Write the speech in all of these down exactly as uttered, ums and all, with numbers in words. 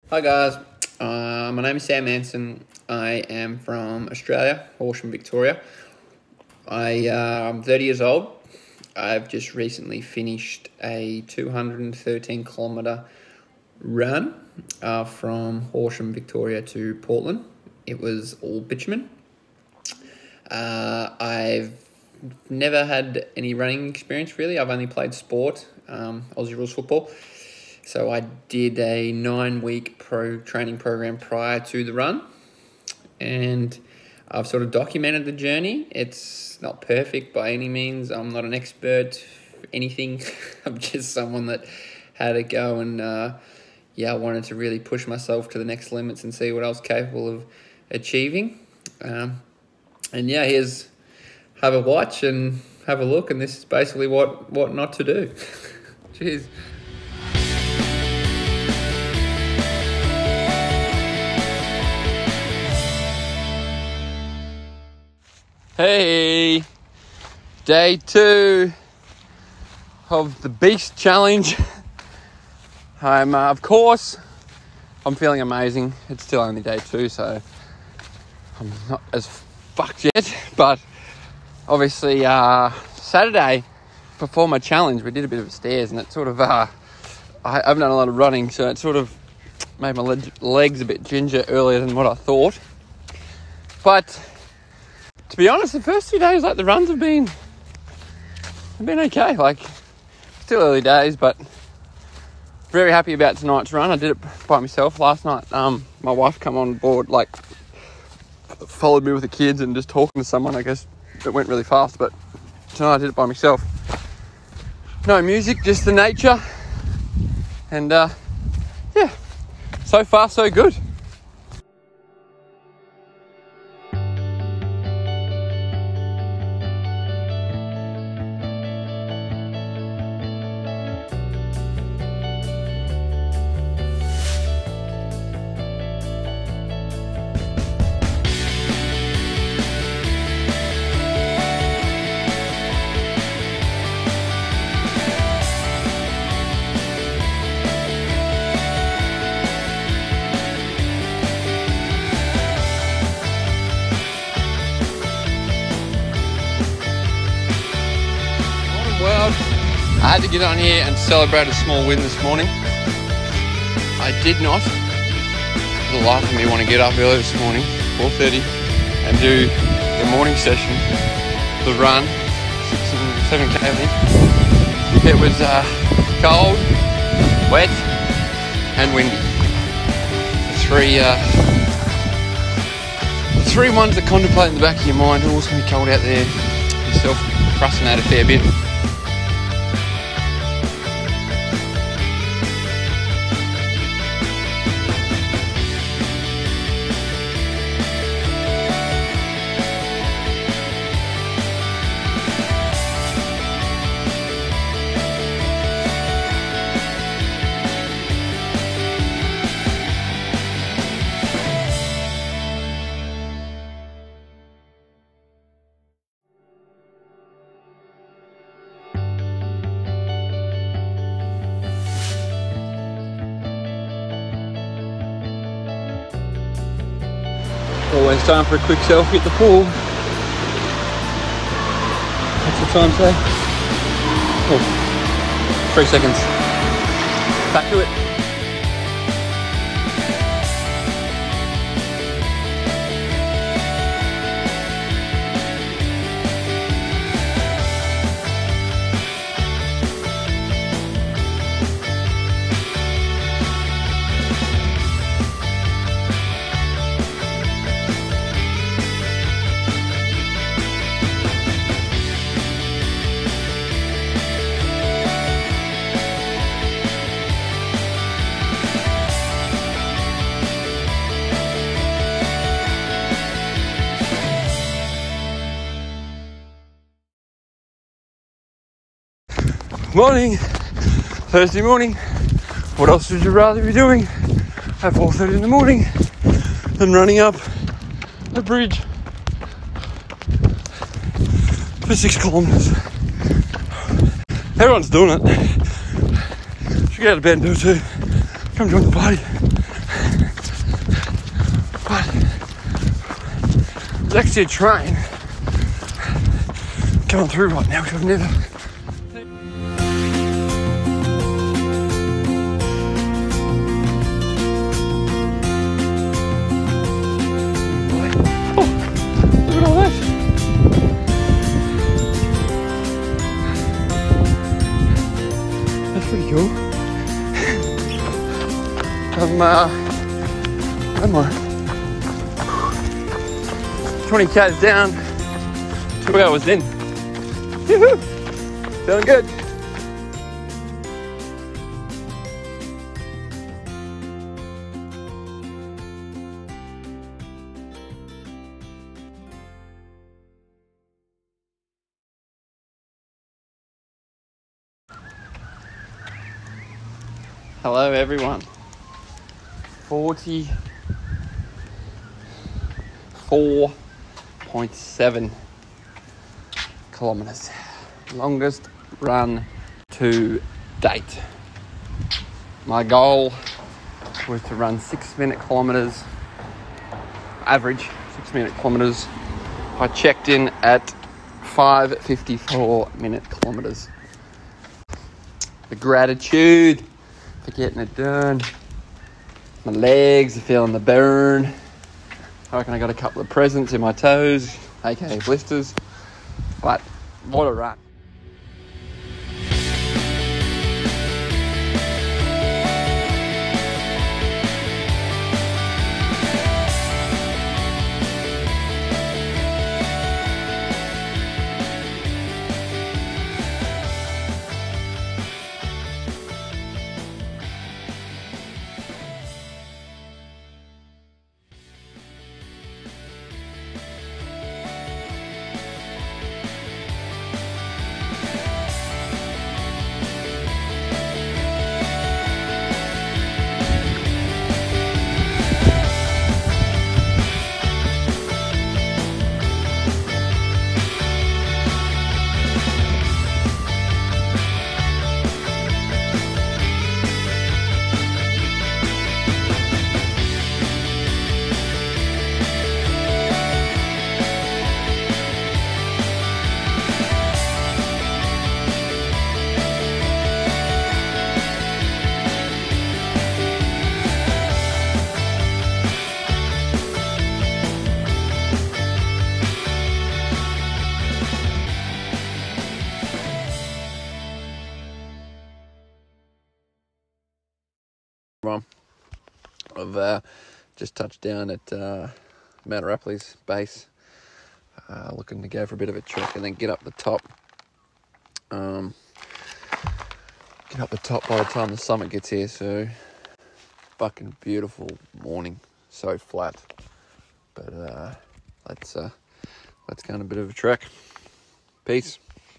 Hi guys, uh, my name is Sam Anson. I am from Australia, Horsham, Victoria. I, uh, I'm thirty years old. I've just recently finished a two hundred thirteen kilometre run uh, from Horsham, Victoria to Portland. It was all bitumen. Uh, I've never had any running experience really. I've only played sport, um, Aussie rules football. So I did a nine-week pro training program prior to the run, and I've sort of documented the journey. It's not perfect by any means. I'm not an expert for anything. I'm just someone that had a go and, uh, yeah, I wanted to really push myself to the next limits and see what I was capable of achieving. Um, and yeah, here's, have a watch and have a look, and this is basically what, what not to do. Cheers. Hey, day two of the Beast Challenge. I'm, uh, of course, I'm feeling amazing. It's still only day two, so I'm not as fucked yet. But obviously, uh, Saturday, before my challenge, we did a bit of a stairs, and it sort of, uh, I haven't done a lot of running, so it sort of made my leg- legs a bit ginger earlier than what I thought. But to be honest, the first two days, like the runs have been, have been okay. Like, still early days, but very happy about tonight's run. I did it by myself last night. Um, my wife come on board, like, followed me with the kids and just talking to someone. I guess it went really fast, but tonight I did it by myself. No music, just the nature, and uh, yeah, so far so good. Well, I had to get on here and celebrate a small win this morning. I did not, for the life of me, want to get up early this morning, four thirty, and do the morning session, the run, six and seven K I think. It was uh, cold, wet, and windy. The three, uh, the three ones that contemplate in the back of your mind, oh, it's going to be cold out there. Yourself procrastinate a fair bit. Always time for a quick selfie at the pool. What's the time say? Oh, three seconds. Back to it. Morning, Thursday morning. What else would you rather be doing at four thirty in the morning than running up a bridge for six kilometres? Everyone's doing it. Should get out of bed and do it too. Come join the party. There's actually a train going through right now, which I've never... Pretty cool. I'm uh, one more. twenty k's down, two hours in. Yoo-hoo! Feeling good. Hello everyone. forty-four point seven kilometers. Longest run to date. My goal was to run six minute kilometers, average six minute kilometers. I checked in at five fifty-four minute kilometers. The gratitude for getting it done. My legs are feeling the burn. I reckon I got a couple of presents in my toes, aka blisters. But what a run. I've uh, just touched down at uh, Mount Rapley's base, uh, looking to go for a bit of a trek and then get up the top. Um, get up the top by the time the summit gets here. So, fucking beautiful morning, so flat. But uh, let's uh, let's go on a bit of a trek. Peace.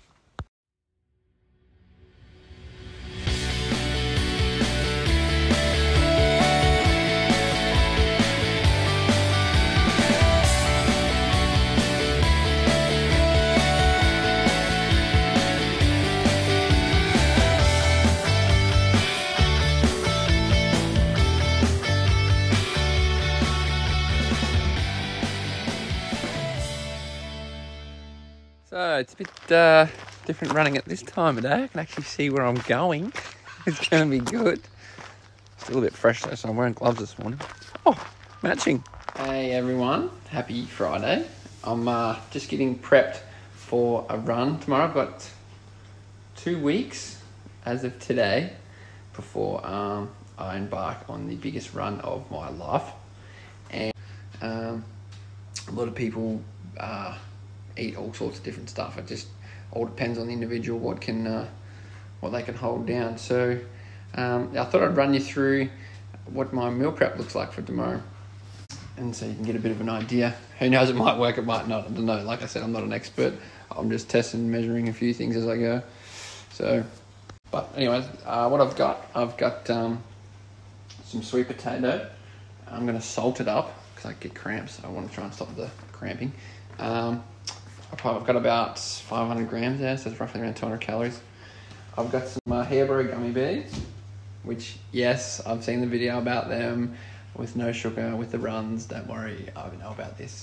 So it's a bit uh, different running at this time of day. I can actually see where I'm going. It's going to be good. Still a bit fresh though, so I'm wearing gloves this morning. Oh, matching. Hey everyone, happy Friday. I'm uh, just getting prepped for a run tomorrow. I've got two weeks as of today before um, I embark on the biggest run of my life. And um, a lot of people uh, eat all sorts of different stuff. It just all depends on the individual what can uh, what they can hold down. So um, I thought I'd run you through what my meal prep looks like for tomorrow, and so you can get a bit of an idea. Who knows, it might work, it might not, I don't know. Like I said, I'm not an expert. I'm just testing and measuring a few things as I go. So, but anyways, uh, what I've got, I've got um, some sweet potato. I'm going to salt it up because I get cramps. So I want to try and stop the cramping. Um, I've got about five hundred grams there, so it's roughly around two hundred calories. I've got some uh, Hairbro gummy bears, which, yes, I've seen the video about them with no sugar, with the runs. Don't worry, I know about this.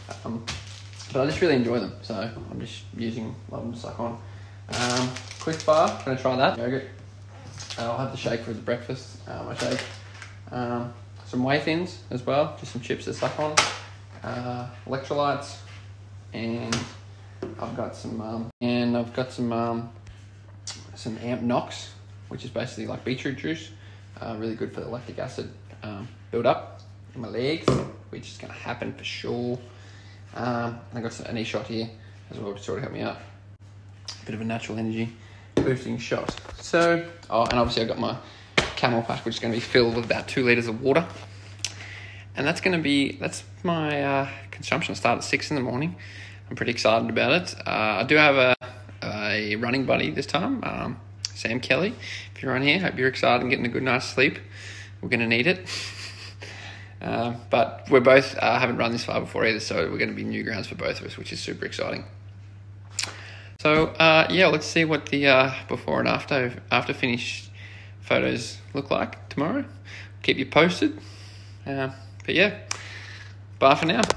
Um, but I just really enjoy them, so I'm just using one of them to suck on. Um, quick bar, gonna try that. Yogurt. I'll have the shake for the breakfast. Uh, my shake. Um, some whey thins as well, just some chips to suck on. Uh, electrolytes, and I've got some um, and I've got some um, some Amp Nox, which is basically like beetroot juice. Uh, really good for the lactic acid um, build up in my legs, which is going to happen for sure. Um, I got some, an e-shot here as well to sort of help me out. Bit of a natural energy boosting shot. So, oh, and obviously I got my Camel pack, which is going to be filled with about two litres of water. And that's going to be, that's my uh, consumption. I start at six in the morning. I'm pretty excited about it. Uh, I do have a, a running buddy this time, um, Sam Kelly. If you're on here, hope you're excited and getting a good night's sleep. We're going to need it. uh, but we're both, uh, haven't run this far before either, so we're going to be new grounds for both of us, which is super exciting. So, uh, yeah, let's see what the uh, before and after after finish photos look like tomorrow. Keep you posted. Uh, but yeah, bye for now.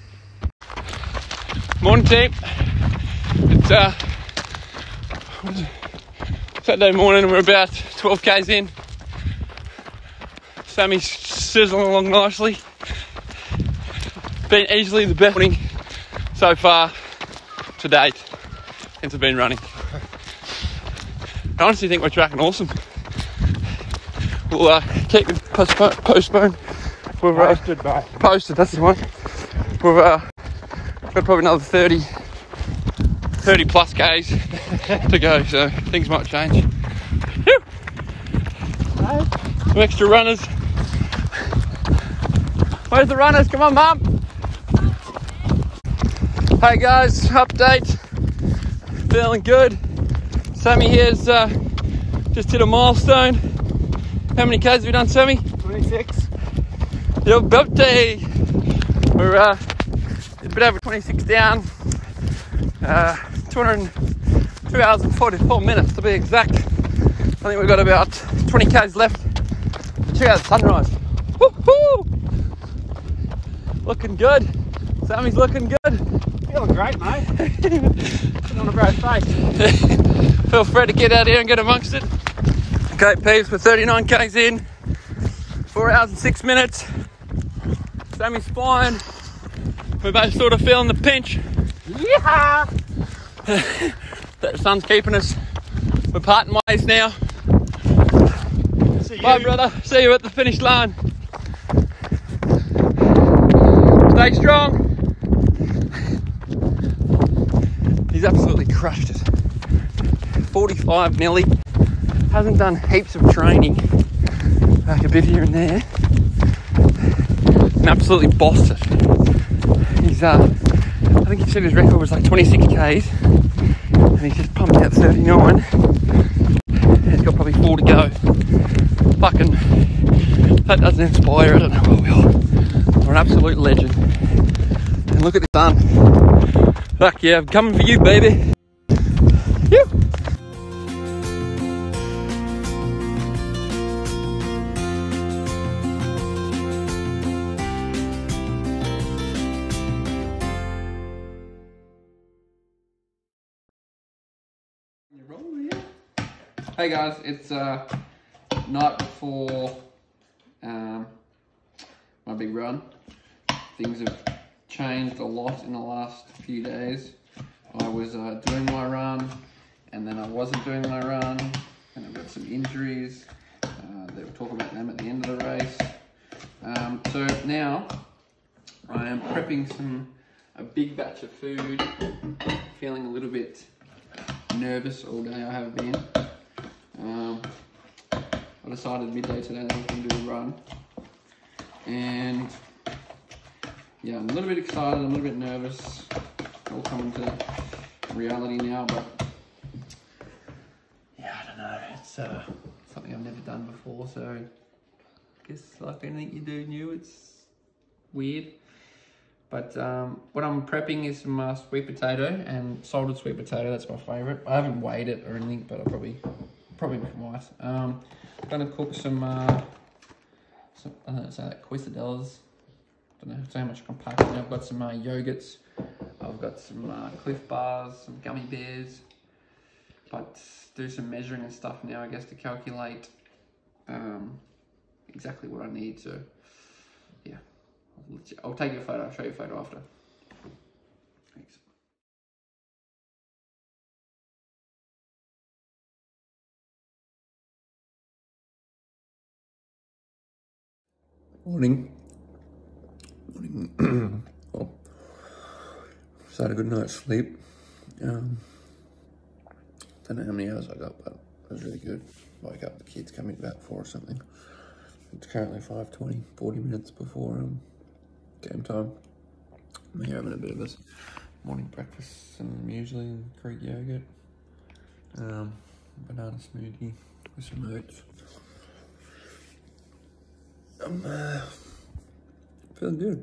Morning team. It's uh, Saturday morning and we're about twelve kays in. Sammy's sizzling along nicely. Been easily the best morning so far to date since I've been running. I honestly think we're tracking awesome. We'll uh, keep it postpone. postpone. We've, uh, posted, mate. Posted, that's the one. We've uh, got probably another thirty, thirty plus kays to go, so things might change. Some extra runners. Where's the runners? Come on, Mum. Hey guys, update. Feeling good. Sammy here's uh, just hit a milestone. How many kays have we done, Sammy? twenty-six. Your birthday. We're uh, a bit over twenty-six down. Uh, two hundred, two hours and forty-four minutes to be exact. I think we've got about twenty kays left. Check out the sunrise. Woo-hoo! Looking good. Sammy's looking good. Feeling great, mate. Putting on a brave face. Feel free to get out here and get amongst it. Okay, peeps, we're thirty-nine kays in. Four hours and six minutes. Sammy's flying. We're both sort of feeling the pinch. Yeah. The sun's keeping us. We're parting ways now. See you. Bye, brother. See you at the finish line. Stay strong. He's absolutely crushed it. forty-five nearly. Hasn't done heaps of training. Like a bit here and there. And absolutely bossed it. He's uh I think he said his record was like twenty-six kays. And he's just pumped out thirty-nine. And he's got probably four to go. Fucking that doesn't inspire, I don't know what will. We're an absolute legend. And look at the sun. Fuck yeah, I'm coming for you, baby. Phew. Hey guys, it's uh, night before um, my big run. Things have changed a lot in the last few days. I was uh, doing my run, and then I wasn't doing my run, and I've got some injuries. Uh, we'll talk about them at the end of the race. Um, so now I am prepping some a big batch of food. Feeling a little bit nervous all day. I have been. Um, I decided midday today that I was going to do a run, and yeah, I'm a little bit excited, I'm a little bit nervous, all coming to reality now, but yeah, I don't know, it's uh, something I've never done before, so I guess like anything you do new, it's weird. But um, what I'm prepping is some uh, sweet potato and salted sweet potato. That's my favourite. I haven't weighed it or anything, but I probably probably might. Um, I'm gonna cook some, uh, some I don't know, say that quesadillas. don't know how much I can pack in. I've got some uh, yogurts. I've got some uh, Cliff Bars, some gummy bears. But do some measuring and stuff now, I guess, to calculate um, exactly what I need. So, yeah, I'll, let you, I'll take you a photo. I'll show you a photo after. Thanks. Morning. Morning. Well, just had a good night's sleep. Um, don't know how many hours I got, but it was really good. Woke up, the kids coming about four or something. It's currently five twenty, forty minutes before um, game time. I'm here having a bit of a morning breakfast, some muesli and Greek yogurt, um, banana smoothie with some oats. I'm uh, feeling good.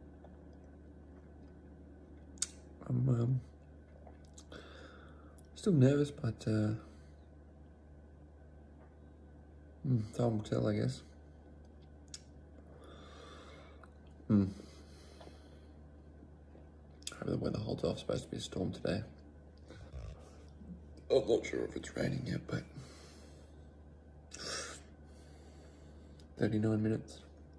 I'm um, still nervous, but uh, mm, time will tell, I guess. Hmm. Hope the weather holds off. It's supposed to be a storm today. I'm not sure if it's raining yet, but thirty-nine minutes.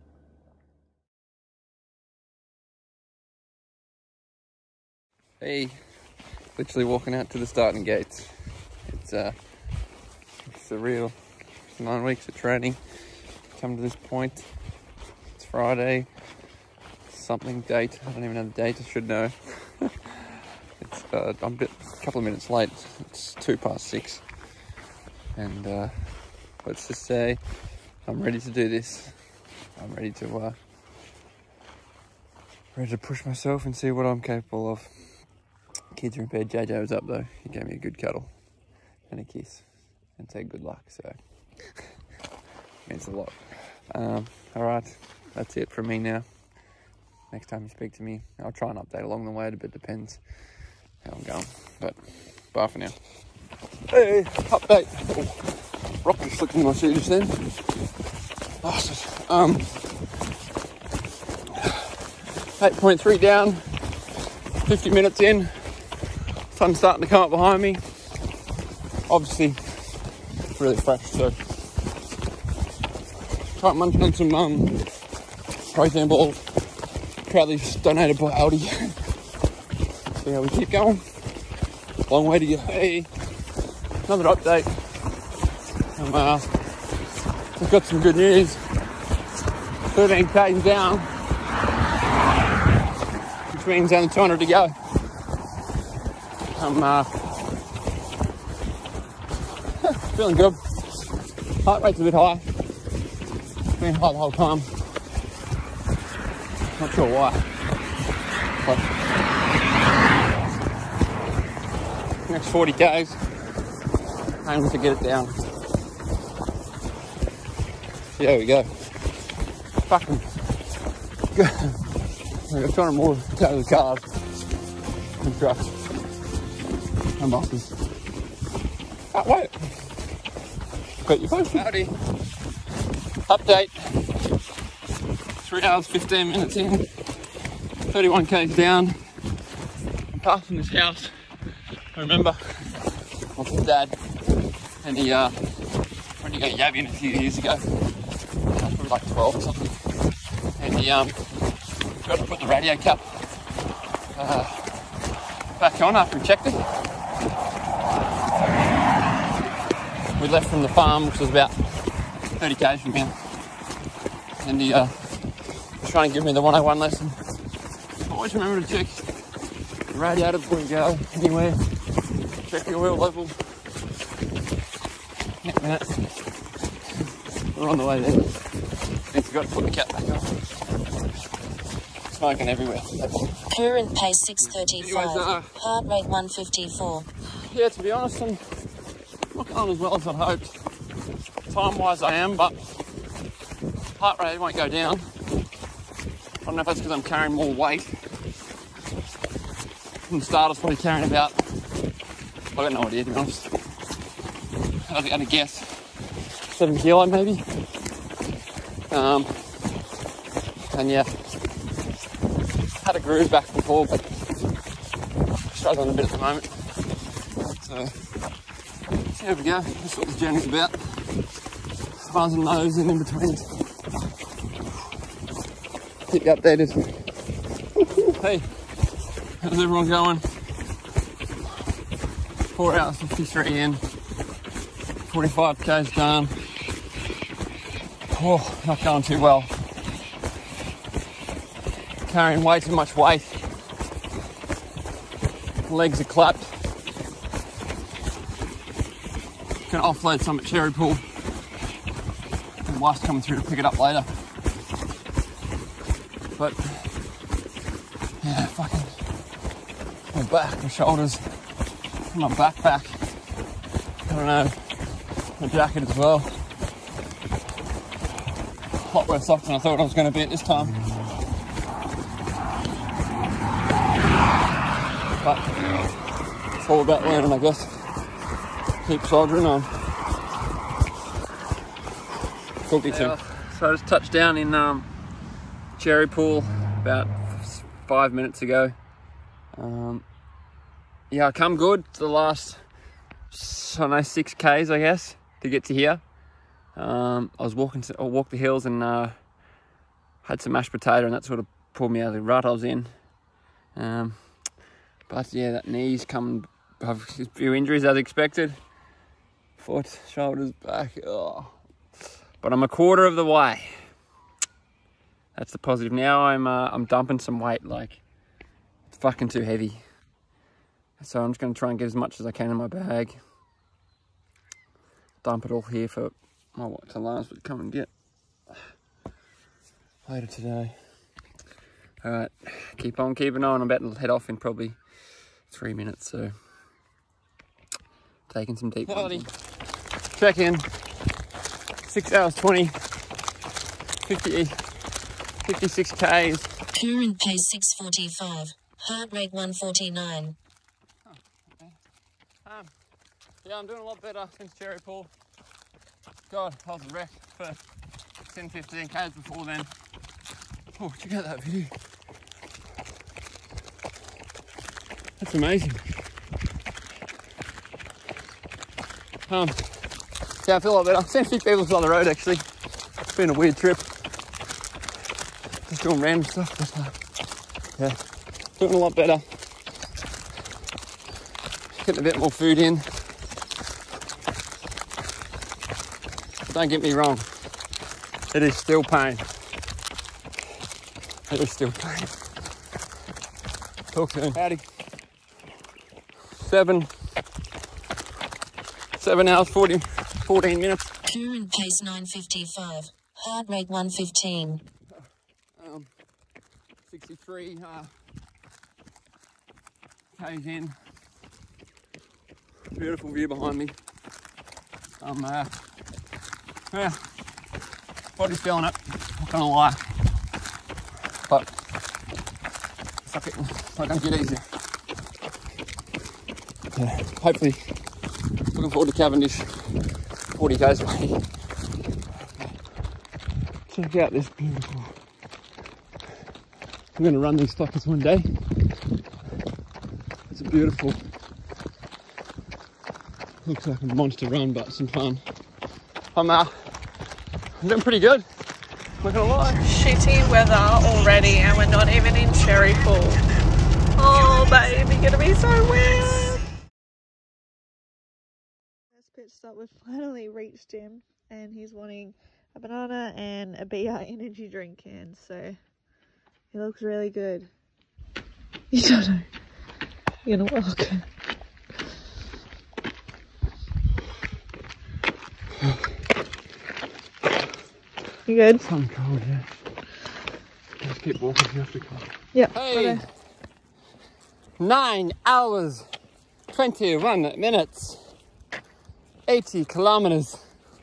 Hey, literally walking out to the starting gates. It's uh, it's surreal. It's nine weeks of training. Come to this point. It's Friday. Something date. I don't even know the date. I should know. it's uh, I'm a bit, a couple of minutes late. It's two past six, and uh, let's just say I'm ready to do this. I'm ready to uh, ready to push myself and see what I'm capable of. Kids are in bed. J J was up though. He gave me a good cuddle and a kiss and said good luck. So means a lot. Um, all right, that's it from me now. Next time you speak to me, I'll try and update along the way. It depends how I'm going. But bye for now. Hey, update. Oh, rock just slipped in my shoe just then. Bastard. Um, eight point three down. fifty minutes in. Sun's starting to come up behind me. Obviously, really fresh. So, try munching on some um, protein balls. Proudly donated by Aldi. See how we keep going. Long way to go. Hey, another update. Um, uh, we've got some good news. thirteen K's down, which means only two hundred to go. I'm uh, feeling good. Heart rate's a bit high. It's been high the whole time. Not sure why. But next forty Ks, aiming to get it down. There we go. Fucking good. I got two hundred more to go to the cars and trucks and buses. Can't wait. But you're posted. Howdy. Update. Three hours, fifteen minutes in. thirty-one K's down. I'm passing this house. I remember my dad, and he uh, when he got Yabby in a few years ago. I was probably like twelve or something. And he um, got to put the radio cap uh, back on after he checked it. We left from the farm, which was about thirty K's from here. And he uh, was trying to give me the one oh one lesson. Always remember to check the radiator before you go anywhere. Check your oil level. Next minute, we're on the way there. And forgot to put the cap back on. Smoking everywhere. Current pace six thirty-five, Anyways, uh, heart rate one fifty-four. Yeah, to be honest, I'm not going as well as I'd hoped. Time-wise I am, but heart rate won't go down. I don't know if that's because I'm carrying more weight. From the start I was probably carrying about, I've got no idea to be honest. I was going to guess seven kilo maybe. Um, and yeah, Had a groove back before, but struggling a bit at the moment. So, here we go. That's what this journey's about. Bars and lows and in between. Keep you updated. Hey, how's everyone going? Four hours fifty-three in. forty-five K's done. Oh, not going too well. Carrying way too much weight. Legs are clapped. Can offload some at Cherry Pool. And wife's coming through to pick it up later. But yeah, fucking my back, my shoulders, my backpack. I don't know, my jacket as well. A lot worse off than I thought I was going to be at this time. But it's all about learning, I guess. Keep soldiering on. Talk to you soon. So I just touched down in um, Cherry Pool about five minutes ago. Um, yeah, I come good to the last, I don't know, six Ks, I guess, to get to here. Um, I was walking, to, I walked the hills and uh, had some mashed potato, and that sort of pulled me out of the rut I was in. Um, but yeah, that knee's coming, I have a few injuries as expected. Foot, shoulders, back, oh. But I'm a quarter of the way. That's the positive. Now I'm uh, I'm dumping some weight, like it's fucking too heavy. So I'm just gonna try and get as much as I can in my bag. Dump it all here for my what to last, but come and get later today. All right, keep on keeping on. I'm about to head off in probably three minutes, so taking some deep ones. Check in. Six hours twenty. fifty, fifty-six Ks. Current pace six forty-five. Heart rate one forty-nine. Oh, okay. Um, yeah, I'm doing a lot better since Cherry Pool. God, I was a wreck for ten, fifteen Ks before then. Oh, check out that video. That's amazing. Um, yeah, I feel a lot better. I've seen a few people on the road actually. It's been a weird trip. Just doing random stuff, but uh, yeah, doing a lot better. Getting a bit more food in. But don't get me wrong, it is still pain. It is still pain. Talk soon. Howdy. Seven. Seven hours, forty, fourteen minutes. Current pace nine fifty-five. Heart rate one fifteen. Um, sixty-three uh, K's in. Beautiful view behind me. Um, uh, yeah, body's feeling it, not gonna lie. But it's not, getting, it's not gonna get easier. Yeah, hopefully, looking forward to Cavendish, forty K's away. Check out this beautiful. I'm gonna run these fuckers one day. It's a beautiful, looks like a monster run, but some fun. I'm uh, I'm doing pretty good. Not gonna lie. Shitty weather already, and we're not even in Cherry Pool. Oh, baby, gonna be so wet. First pitch stop, we've finally reached him, and he's wanting a banana and a B R energy drink can, so he looks really good. You don't know. You're gonna walk. You good? I'm cold, yeah. Just keep walking, you have to come. Yeah. Hey! Nine hours, twenty-one minutes, eighty kilometers.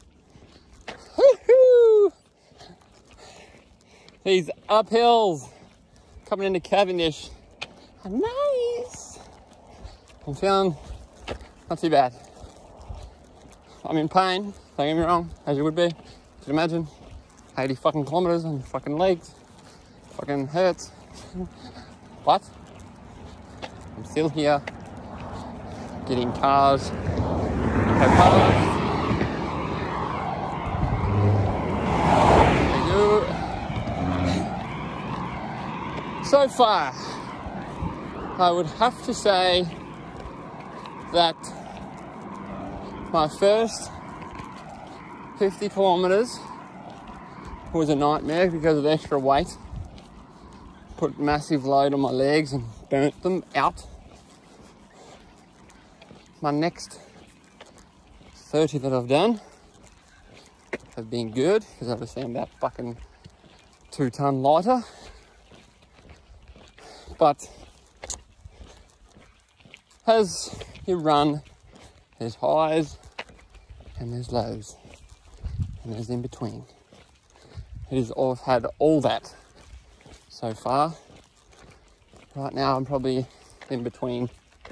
Woohoo! These uphills coming into Cavendish are nice. I'm feeling not too bad. I'm in pain, don't get me wrong, as you would be. You can imagine. eighty fucking kilometers on your fucking legs. Fucking hurts. But I'm still here, getting cars go past. There you go. So far, I would have to say that my first fifty kilometres was a nightmare because of the extra weight. Put massive load on my legs and burnt them out. My next thirty that I've done have been good because obviously I'm about fucking two ton lighter. But as you run, there's highs and there's lows and there's in between. It is all, I've had all that so far. Right now I'm probably in between.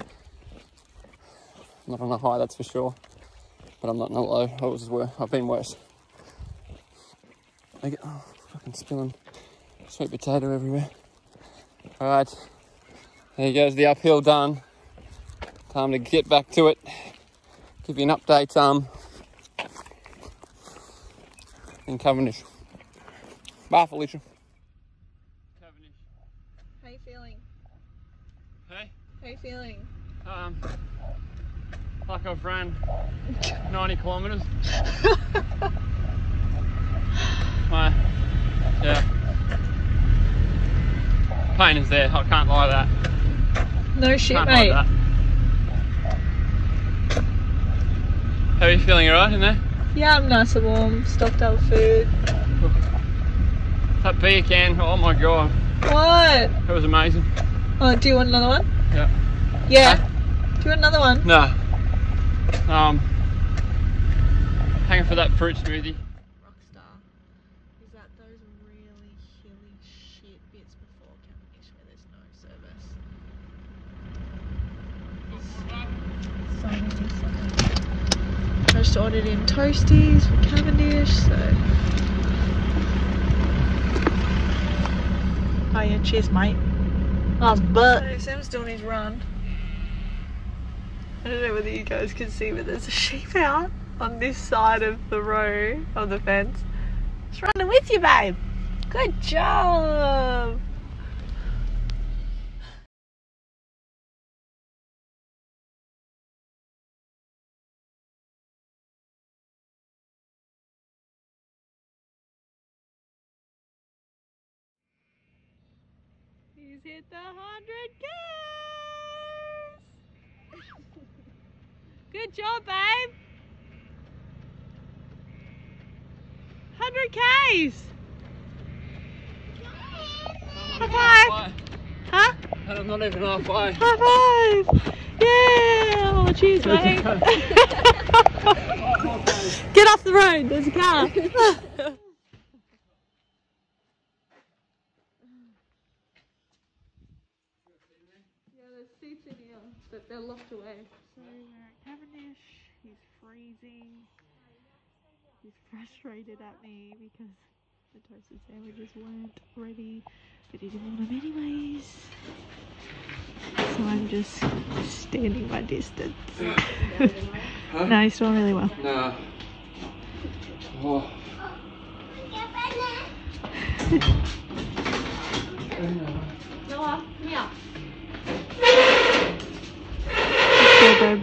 Not on a high, that's for sure, but I'm not in a low. I was worse. I've been worse. I get, oh, fucking spilling sweet potato everywhere. All right, there goes the uphill done. Time to get back to it. Give you an update um, in Cavendish. Bye, Felicia. Cavendish. How you feeling? Hey? How you feeling? Um, like I've ran ninety kilometres. My, yeah. Pain is there, I can't lie to that. No shit, Can't mate. hide that. How are you feeling, alright in there? Yeah, I'm nice and warm. Stocked up with food. That beer can, oh my god. What? It was amazing. Oh, do you want another one? Yeah. Yeah. Huh? Do you want another one? No. Um, hanging for that fruit smoothie. Rockstar is at those really hilly shit bits before Cavendish where there's no service. So I just ordered in toasties for Cavendish, so. Oh yeah, cheers mate. Nice butt. So Sam's doing his run. I don't know whether you guys can see, but there's a sheep out on this side of the row of the fence. Just running with you, babe. Good job. He's hit the hundred Ks. Good job, babe. Hundred Ks. High five. Huh? And I'm not even halfway. High five. Yeah. Oh, cheers, mate. Get off the road. There's a car. Yeah, there's seats in here, but they're locked away. So we're at Cavendish. He's freezing. He's frustrated at me because the toasted sandwiches weren't ready, but he didn't want them anyways. So I'm just standing my distance. Huh? No, he's doing really well. No. Oh. Noah, come here. Okay, babe.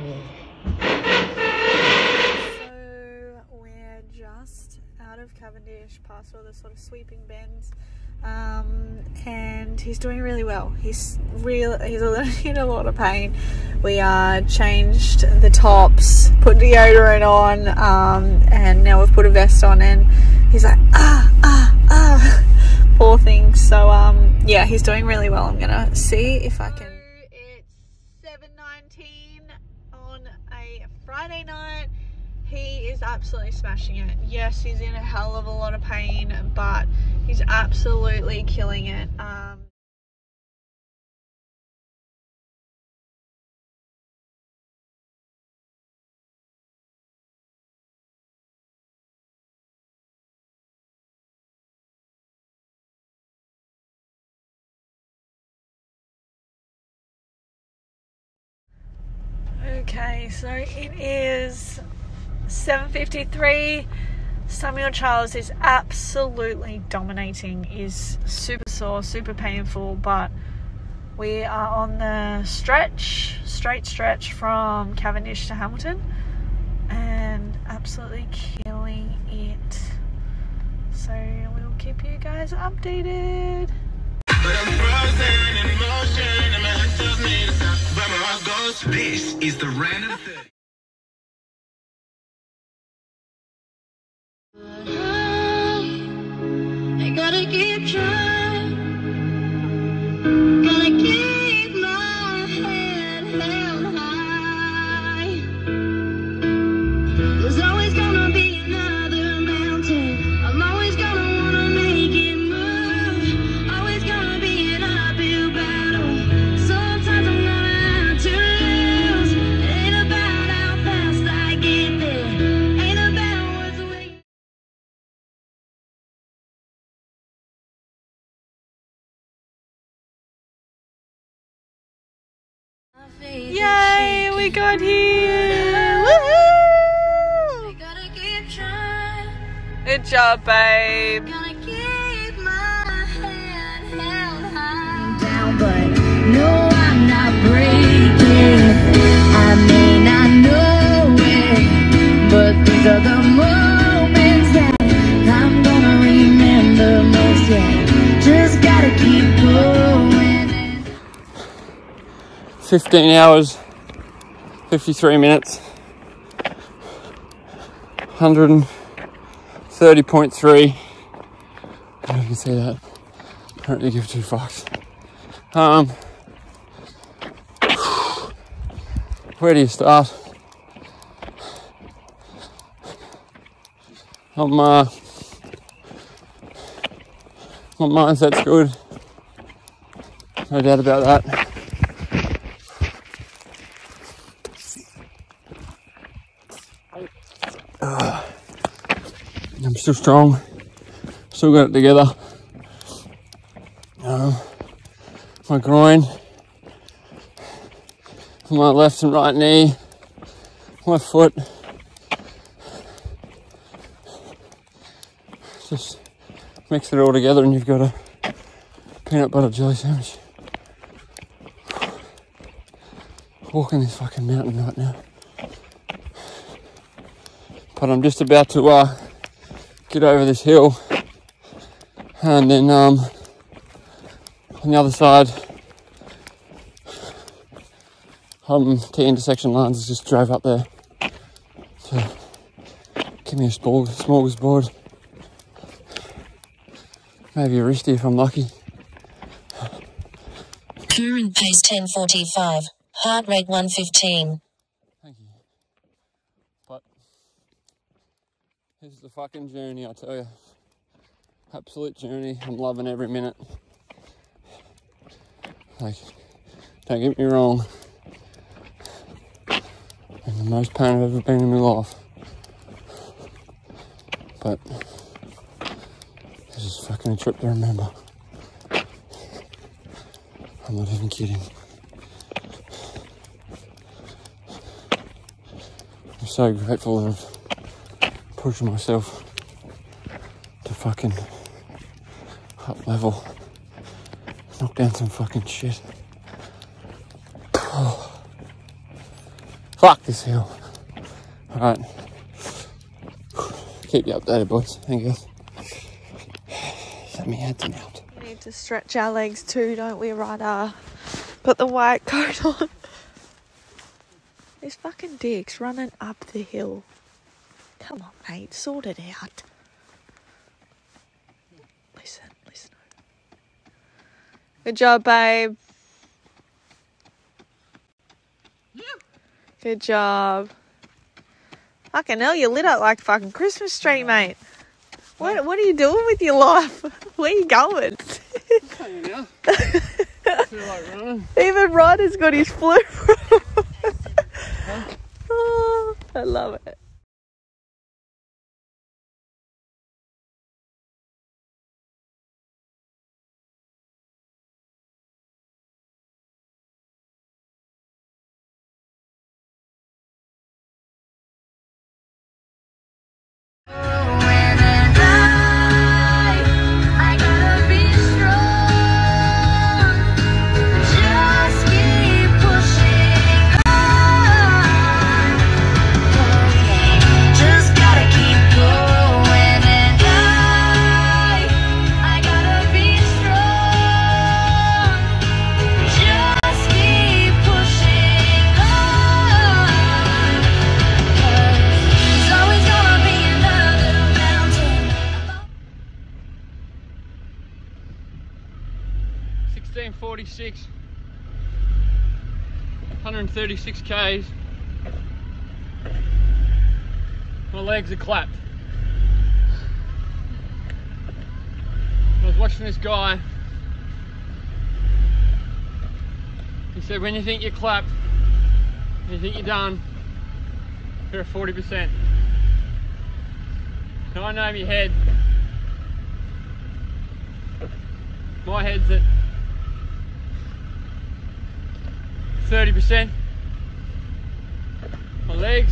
So we're just out of Cavendish, past all the sort of sweeping bends, um, and he's doing really well. He's real. He's in a lot of pain. We uh, changed the tops, put deodorant on, um, and now we've put a vest on, and he's like ah ah ah, poor thing. So um, yeah, he's doing really well. I'm gonna see if I can. It's seven nineteen on a Friday night. He is absolutely smashing it. Yes, he's in a hell of a lot of pain, but he's absolutely killing it. Um, Okay, so it is seven fifty-three. Samuel Charles is absolutely dominating. Is super sore, super painful, but we are on the stretch, straight stretch from Cavendish to Hamilton, and absolutely killing it. So we'll keep you guys updated. But I'm frozen in motion and my head tells me to stop, but my heart goes. This is the random thing. I gotta keep trying. Gotta keep my head held high. There's always gonna be another mountain. I'm always gonna wanna make it move. Always gonna be an uphill battle. Sometimes I'm gonna have to lose. It ain't about how fast I get there. Ain't about what's waiting. Yay, we got here! Woohoo! Gotta keep trying. Good job, babe. Gonna keep my head held high. Down, but no, I'm not breaking. I may not know it, but these are the moments that I'm gonna remember most. Yeah, just gotta keep going. fifteen hours, fifty-three minutes, one hundred thirty point three. I don't know if you can see that. I don't really give two fucks. Um, where do you start? I'm, uh, my mindset's good. No doubt about that. Uh, I'm still strong, still got it together. Um, my groin, my left and right knee, my foot, just mix it all together and you've got a peanut butter jelly sandwich. Walking this fucking mountain right now. But I'm just about to uh, get over this hill, and then um, on the other side, um, T intersection lines just drove up there to give me a small smorgasbord, maybe a wristy if I'm lucky. Current pace ten forty-five. Heart rate one fifteen. Thank you. But this is the fucking journey, I tell you. Absolute journey. I'm loving every minute. Like, don't get me wrong. I'm the most pain I've ever been in my life. But this is fucking a trip to remember. I'm not even kidding. I'm so grateful that I've pushed myself to fucking up level, knock down some fucking shit. Oh. Fuck this hill. Alright. Keep you updated, boys. Thank you. Let me head them out. We need to stretch our legs too, don't we, Ryder? Put the white coat on. These fucking dicks running up the hill. Come on, mate, sort it out. Listen, listen. Good job, babe. Good job. Fucking hell, you lit up like a fucking Christmas tree, mate. What What are you doing with your life? Where are you going? Even Ryder's got his flu. Oh, I love it. sixteen forty-six, one hundred thirty-six Ks. My legs are clapped. I was watching this guy. He said, when you think you're clapped, when you think you're done, you're at forty percent. Now I know your head. My head's at thirty percent. My legs,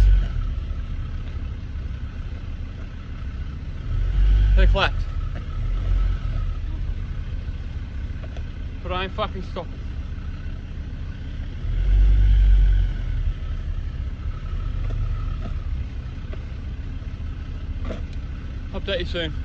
they're clapped. But I ain't fucking stopping. Update you soon.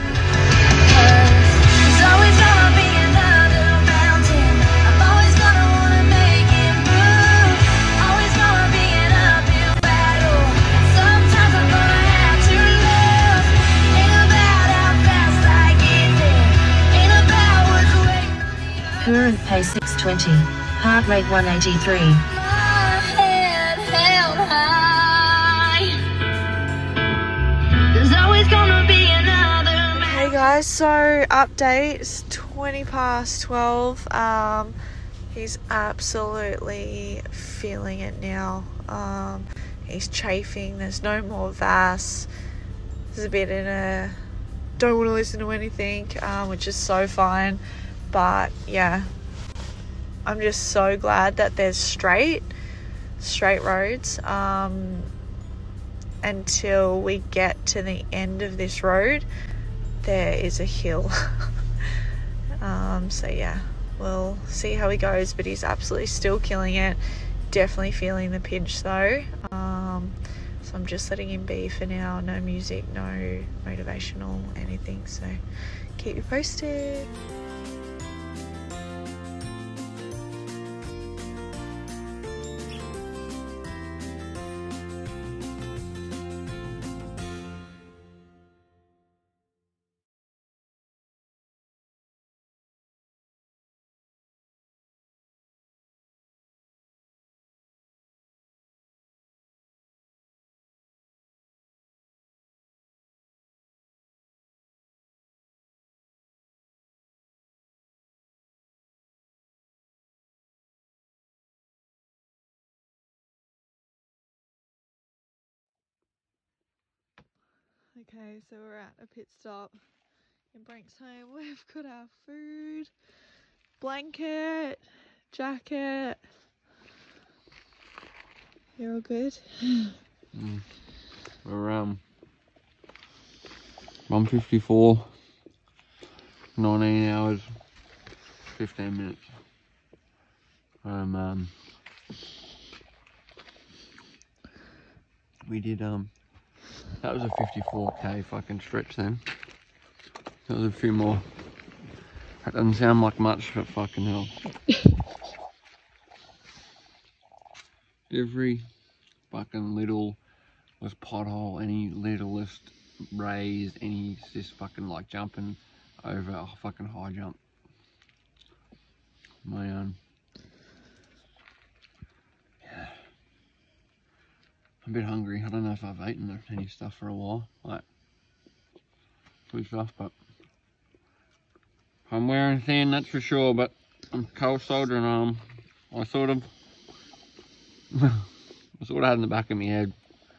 There's always gonna be another mountain. I'm always gonna wanna make it move. Always gonna be an uphill battle. Sometimes I'm gonna have to lose. Ain't about how fast I get there. Ain't about what's waiting on the other. Current pace six twenty, heart rate one eighty-three. My head held high. There's always gonna be another mountain. Hey guys, so update, it's twenty past twelve. Um, he's absolutely feeling it now. Um, he's chafing, there's no more Vass. There's a bit in a don't want to listen to anything, um, which is so fine. But yeah, I'm just so glad that there's straight, straight roads. Um, until we get to the end of this road, there is a hill. um, so yeah, we'll see how he goes, but he's absolutely still killing it. Definitely feeling the pinch though. Um, so I'm just letting him be for now. No music, no motivational anything. So keep you posted. Okay, so we're at a pit stop in Brank's home. We've got our food, blanket, jacket. You're all good? Mm. We're um one fifty-four, nineteen hours, fifteen minutes. Um, um we did um that was a fifty-four K fucking stretch then. There was a few more. That doesn't sound like much, but fucking hell. Every fucking little was pothole, any littlest raise, any just fucking like jumping over a fucking high jump. My um yeah. I'm a bit hungry. I don't know if I've eaten any stuff for a while, like food stuff, but I'm wearing thin, that's for sure, but I'm cold shoulder and um I sort of I sort of had in the back of my head,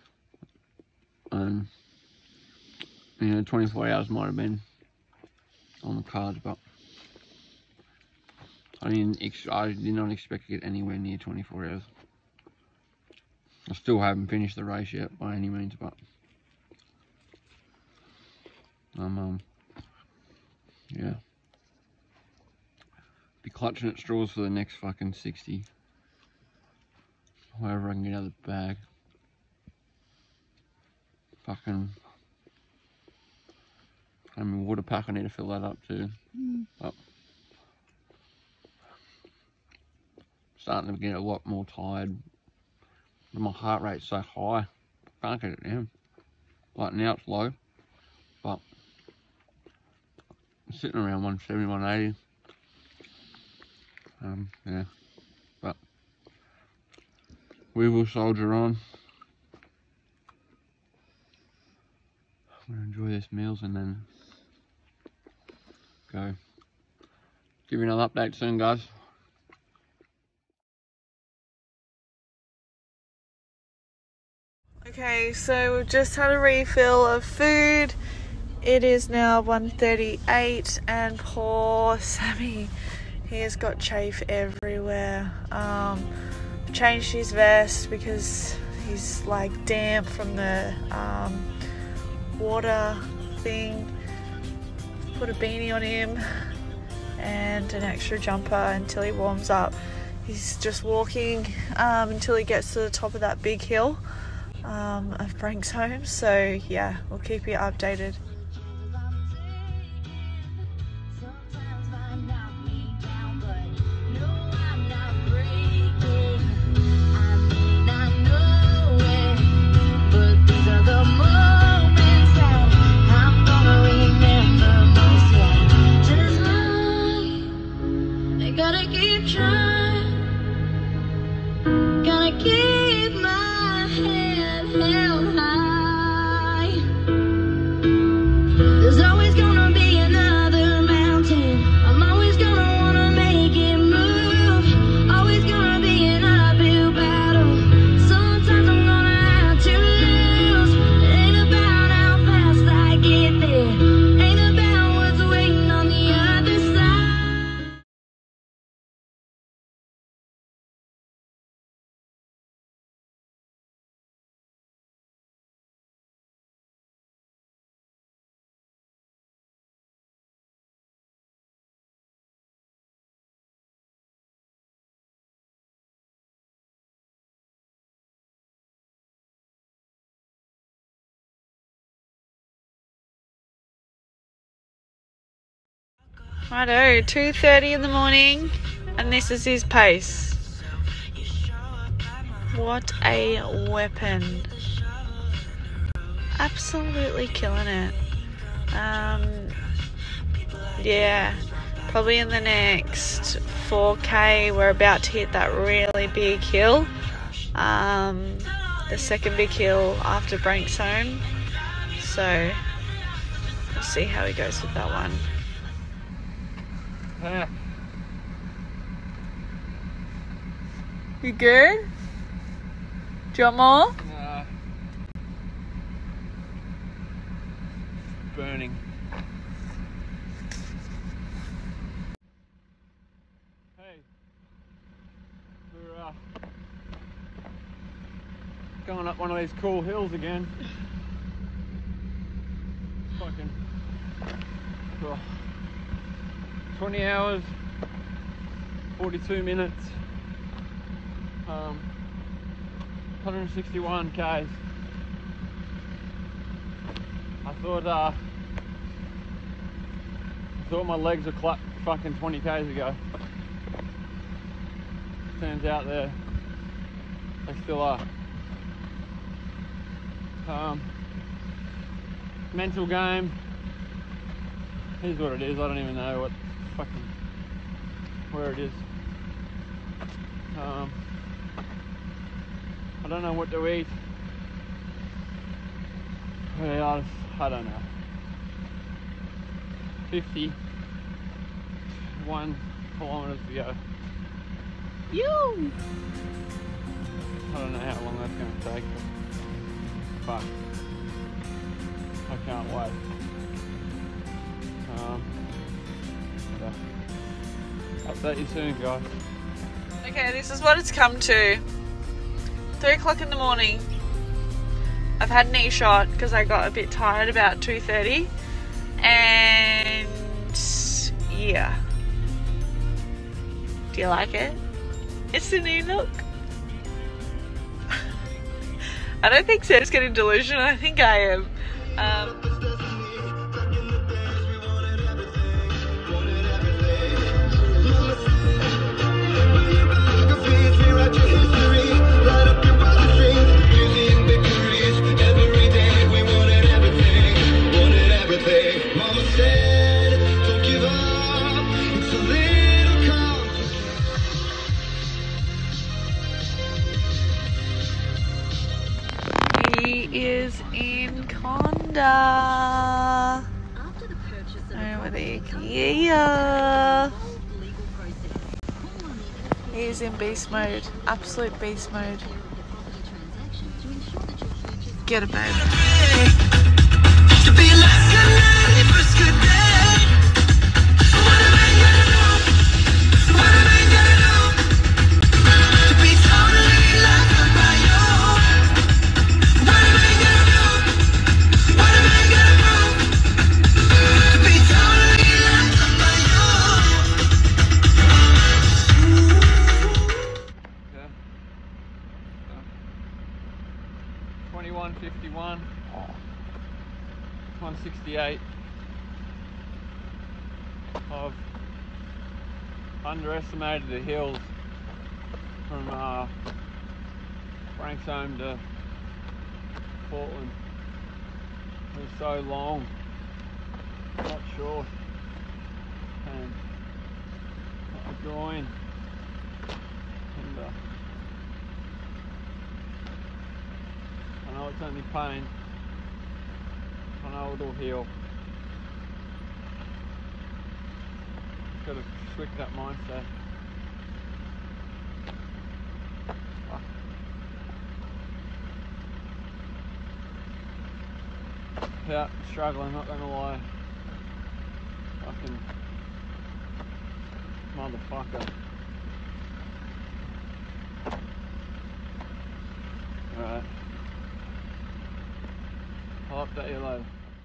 and you know, twenty-four hours might have been on the cards, but I didn't. Ex I did not expect to get anywhere near twenty-four hours. I still haven't finished the race yet by any means, but I'm um yeah, be clutching at straws for the next fucking sixty. However I can get out of the bag. Fucking, I mean, water pack, I need to fill that up too. Mm. But starting to get a lot more tired. My heart rate's so high, I can't get it down. Like now it's low, but I'm sitting around one seventy, one eighty. Um, yeah, but we will soldier on. I'm gonna enjoy this meals and then go. Give you another update soon, guys. Okay, so we've just had a refill of food. It is now one thirty-eight and poor Sammy, he has got chafe everywhere. Um, changed his vest because he's like damp from the um, water thing. Put a beanie on him and an extra jumper until he warms up. He's just walking um, until he gets to the top of that big hill um, of Frank's home. So yeah, we'll keep you updated. Righto, two thirty in the morning and this is his pace. What a weapon. Absolutely killing it. Um, yeah, probably in the next four K we're about to hit that really big hill. Um, the second big hill after Brank's home. So, we'll see how he goes with that one. Yeah. You good? Do you want more? Nah. Burning. Hey, we're uh, going up one of these cool hills again. Fucking oh, twenty hours, forty-two minutes. Um, one hundred sixty-one Ks. I thought uh, I thought my legs were clapped fucking twenty Ks ago. Turns out they're they still are. Um, mental game. Here's what it is. I don't even know what fucking where it is. Um, I don't know what to eat. Yeah, I, just, I don't know. fifty-one kilometers to go. You. I don't know how long that's going to take, but I can't wait. Um, yeah. Update you soon, guys. Okay, this is what it's come to. Three o'clock in the morning. I've had an e-shot because I got a bit tired about two thirty. And yeah. Do you like it? It's a new look. I don't think Sam's getting delusional. I think I am. Um, He is in beast mode, absolute beast mode. Get it, babe. To be less than ninety first good day. What am I gonna do? What am I gonna do? To be totally loved by you. What am I gonna do? What am I gonna do? To be totally loved by Yeah. twenty-one fifty-one. one sixty-eight. I've underestimated the hills from uh, Frank's home to Portland. It was so long, not short, and a groin, and uh, I know it's only pain. I know it'll heal. Just gotta switch that mindset. Fuck. Yeah, I'm struggling, not gonna lie. Fucking motherfucker. Alright. I'll update you later.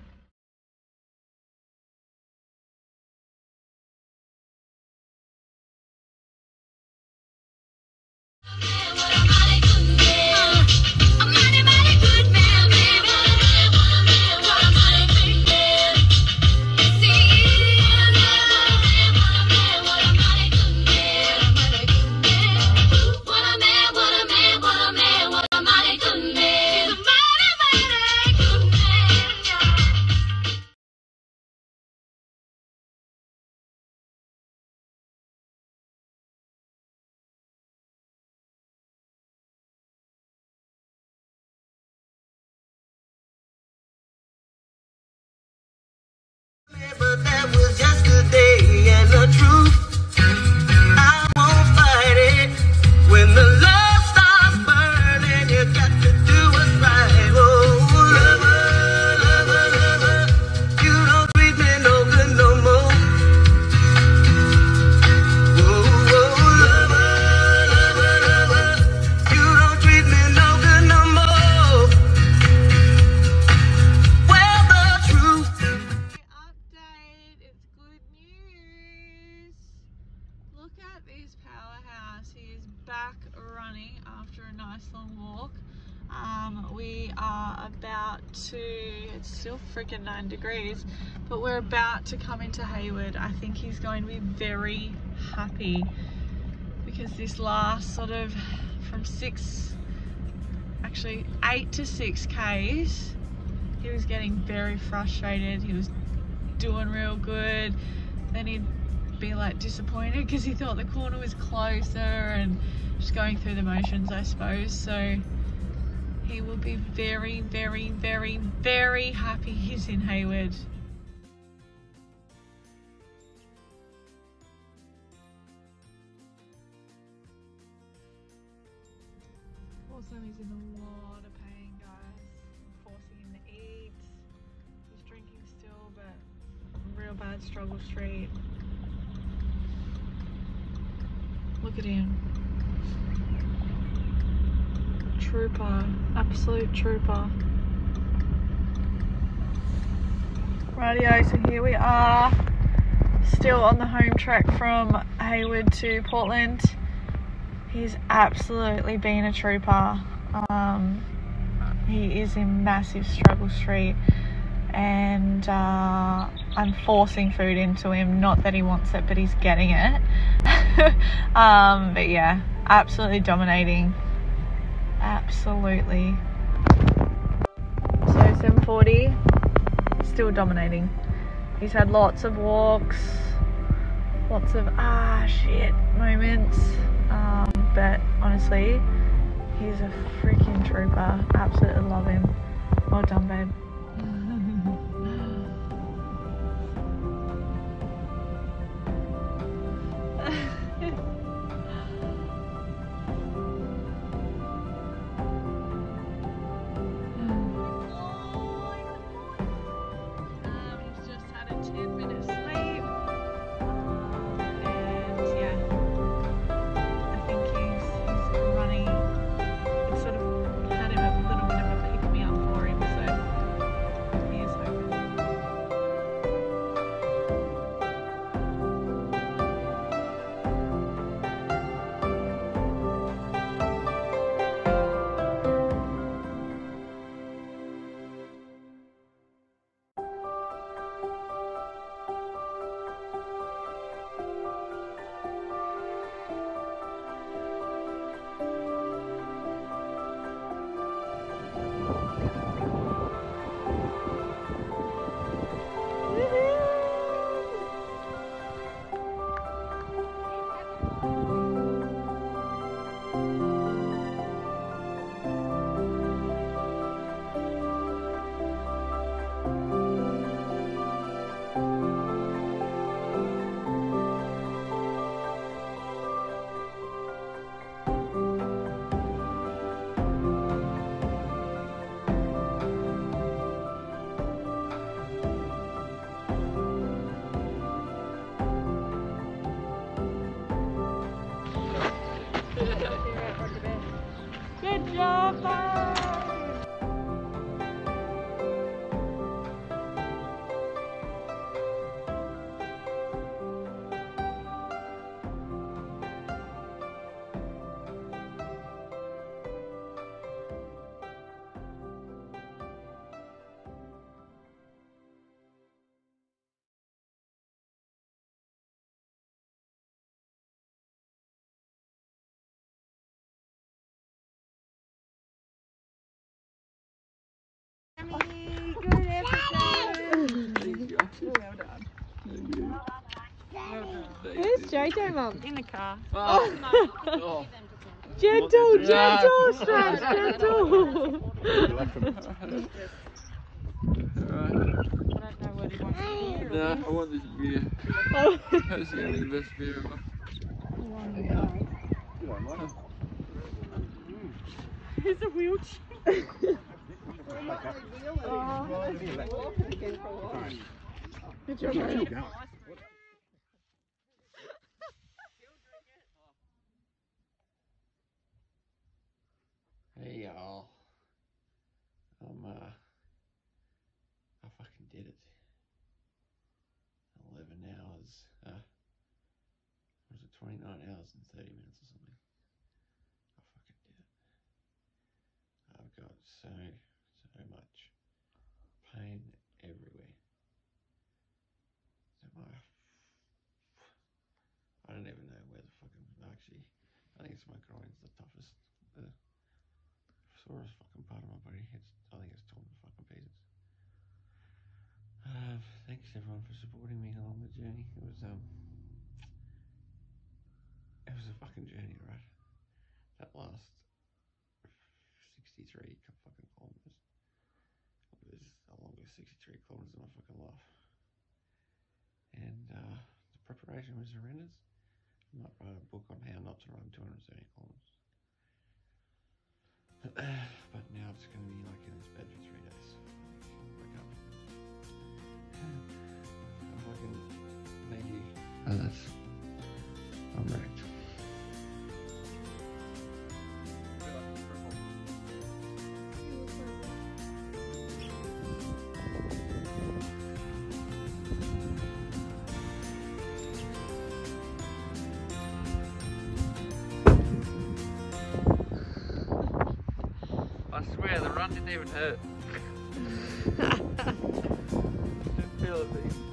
but that was yesterday, and the truth, I won't fight it. When the love starts burning, you got to do what's right. Oh, lover, lover, lover, you don't treat me no good no more. Oh, oh, lover, lover, lover, you don't treat me no good no more. Well, the truth. Update, it's good news. Look at this powerhouse. He is back running after a nice long walk. Um, we are about to, it's still freaking nine degrees, but we're about to come into Hayward. I think he's going to be very happy because this last sort of from six, actually eight to six Ks, he was getting very frustrated. He was doing real good, then he'd be like disappointed because he thought the corner was closer and just going through the motions, I suppose. So he will be very, very, very, very happy he's in Hayward. Also, he's in a lot of pain, guys. I'm forcing him to eat. He's drinking still, but real bad struggle street. Look at him. Trooper, absolute trooper. Rightio, so here we are, still on the home track from Hayward to Portland. He's absolutely been a trooper. Um, he is in massive struggle street, and uh, I'm forcing food into him. Not that he wants it, but he's getting it. um, but yeah, absolutely dominating. Absolutely. So seven forty, still dominating. He's had lots of walks, lots of ah shit moments, um, but honestly, he's a freaking trooper. Absolutely love him. Well done, babe. Good job, bye. Good effort. Where's Jojo, Mum? In the car. Oh. Gentle, gentle, Strash, gentle. Alright. I don't know what he wants to hear. No, I want this beer. Oh. That's the only best beer ever. Here's a wheelchair. Good job, mate. Hey y'all. I'm uh I fucking did it. Eleven hours. Uh was it twenty-nine hours and thirty minutes or something? I fucking did it. I've got so so much pain everywhere. So my I don't even know where the fucking actually I think it's my groin's the toughest, the sorest fucking part of my body. It's I think it's torn to fucking pieces. Uh, thanks everyone for supporting me along the journey. It was um it was a fucking journey, right? That last sixty-three fucking kilometers. It was the longest sixty-three kilometers of my fucking life. And uh, the preparation was horrendous. I might write a book on how not to run two hundred seventy kilometers. But now it's going to be like in this bed for three days. Wake up. I fucking thank you. Oh, that's. I'm wrecked. I swear the run didn't even hurt. Didn't feel a thing.